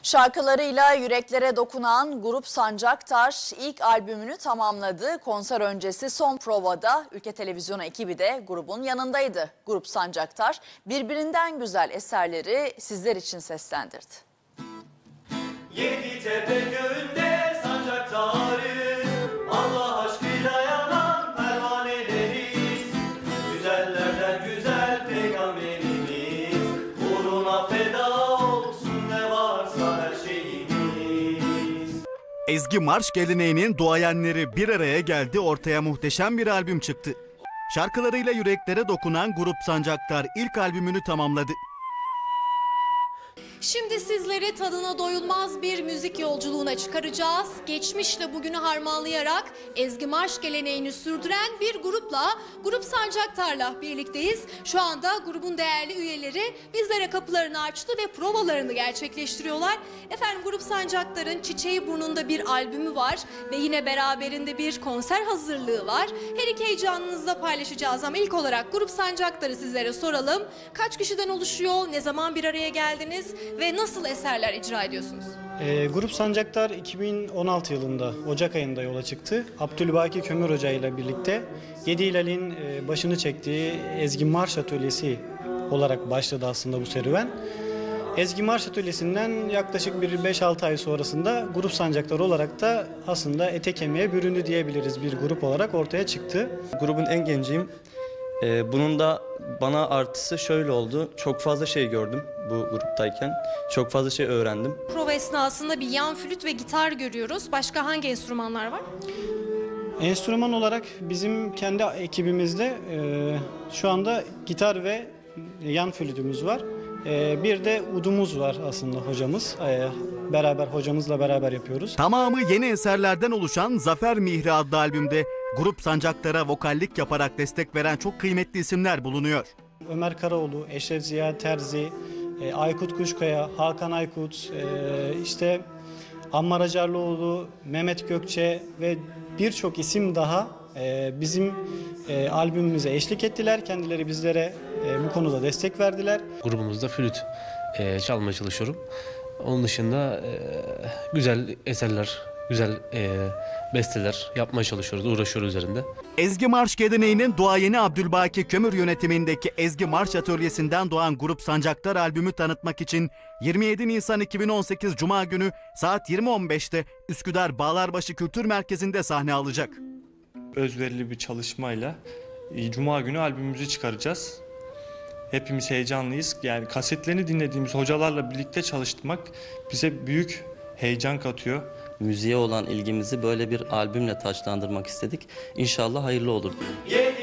Şarkılarıyla yüreklere dokunan Grup Sancaktar ilk albümünü tamamladı. Konser öncesi son provada Ülke Televizyonu ekibi de grubun yanındaydı. Grup Sancaktar birbirinden güzel eserleri sizler için seslendirdi. Yeditepe köyünde sancaktarız, Allah aşkıyla yanan pervaneleriz. Güzellerden güzel peygamberimiz, uğruna feda olsun ne varsa her şeyimiz. Ezgi Marş geleneğinin duayenleri bir araya geldi, ortaya muhteşem bir albüm çıktı. Şarkılarıyla yüreklere dokunan Grup Sancaktar ilk albümünü tamamladı. Şimdi sizleri tadına doyulmaz bir müzik yolculuğuna çıkaracağız. Geçmişle bugünü harmanlayarak Ezgi Marş geleneğini sürdüren bir grupla, Grup Sancaktar'la birlikteyiz. Şu anda grubun değerli üyeleri bizlere kapılarını açtı ve provalarını gerçekleştiriyorlar. Efendim, Grup Sancaktar'ın Çiçeği Burnunda bir albümü var ve yine beraberinde bir konser hazırlığı var. Her iki heyecanınızla paylaşacağız ama ilk olarak Grup Sancaktar'ı sizlere soralım. Kaç kişiden oluşuyor, ne zaman bir araya geldiniz ve nasıl eserler icra ediyorsunuz? Grup Sancaktar 2016 yılında Ocak ayında yola çıktı. Abdülbaki Kömür Hoca ile birlikte Yedi Hilal'in başını çektiği Ezgi Marş Atölyesi olarak başladı aslında bu serüven. Ezgi Marş Atölyesi'nden yaklaşık bir 5-6 ay sonrasında Grup Sancaktar olarak da aslında ete kemiğe büründü diyebiliriz, bir grup olarak ortaya çıktı. Grubun en genciyim. Bunun da bana artısı şöyle oldu. Çok fazla şey gördüm bu gruptayken. Çok fazla şey öğrendim. Prova esnasında bir yan flüt ve gitar görüyoruz. Başka hangi enstrümanlar var? Enstrüman olarak bizim kendi ekibimizde şu anda gitar ve yan flütümüz var. Bir de udumuz var aslında hocamız. Hocamızla beraber yapıyoruz. Tamamı yeni eserlerden oluşan Zafer Mihri adlı albümde Grup Sancaktar'a vokallik yaparak destek veren çok kıymetli isimler bulunuyor. Ömer Karaoğlu, Eşref Ziya Terzi, Aykut Kuşkaya, Hakan Aykut, işte Ammar Acarlıoğlu, Mehmet Gökçe ve birçok isim daha bizim albümümüze eşlik ettiler. Kendileri bizlere bu konuda destek verdiler. Grubumuzda flüt çalmaya çalışıyorum. Onun dışında güzel eserler, güzel besteler yapmaya çalışıyoruz, uğraşıyoruz üzerinde. Ezgi Marş geleneğinin duayeni Abdülbaki Kömür yönetimindeki Ezgi Marş Atölyesi'nden doğan Grup Sancaktar albümü tanıtmak için 27 Nisan 2018 Cuma günü saat 20.15'te Üsküdar Bağlarbaşı Kültür Merkezi'nde sahne alacak. Özverili bir çalışmayla Cuma günü albümümüzü çıkaracağız. Hepimiz heyecanlıyız. Yani kasetlerini dinlediğimiz hocalarla birlikte çalışmak bize büyük heyecan katıyor. Müziğe olan ilgimizi böyle bir albümle taçlandırmak istedik. İnşallah hayırlı olur.